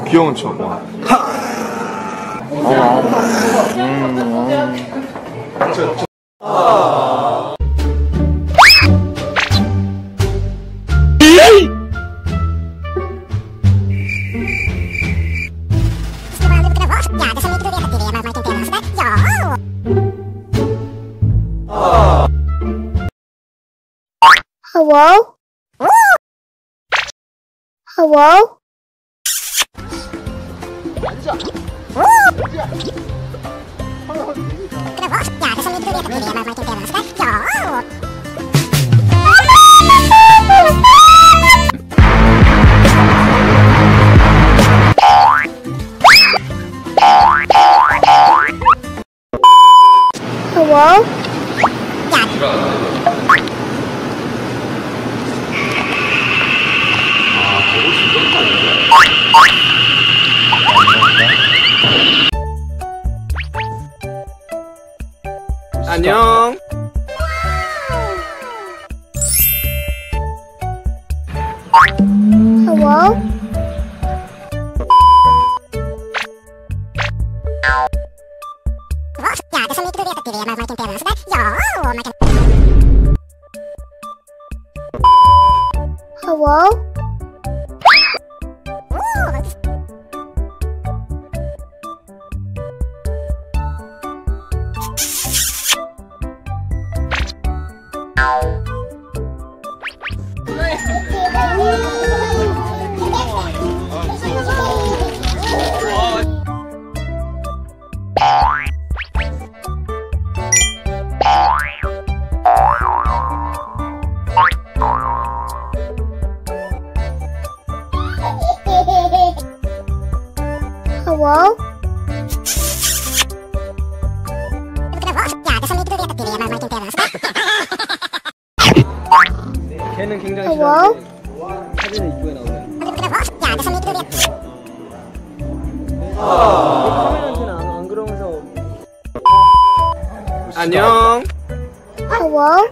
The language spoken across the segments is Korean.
귀여운 척. Hello? Hello? Hello? 안녕. Hello? Hello? Hello? 걔는 굉장히 Hello? 싫어하는데 사진은 이쁘게 나오네. 카메라한테는 안 그러면서. 안녕. Hello?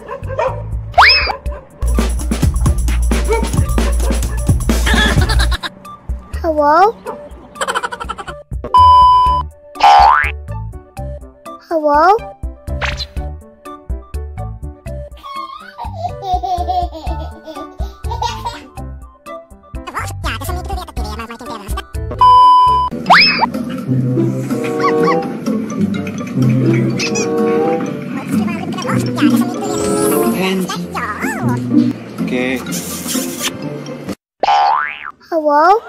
Hello? Hello? 오케이. Hello?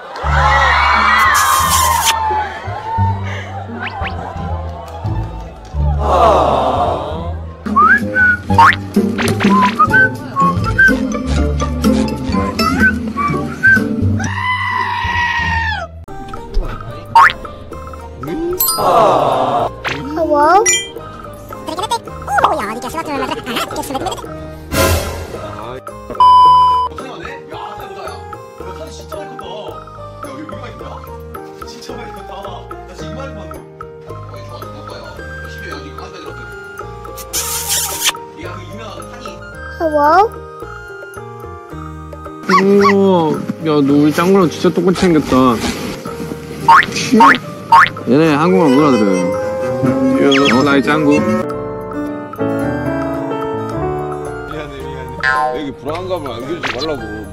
Hello? Hello? 우와, 야, 너 우리 짱구랑 진짜 똑같이 생겼다. 얘네 한국말 못 알아들어요. 나의 짱구. 미안해. 여기 불안감을 안겨주지 말라고.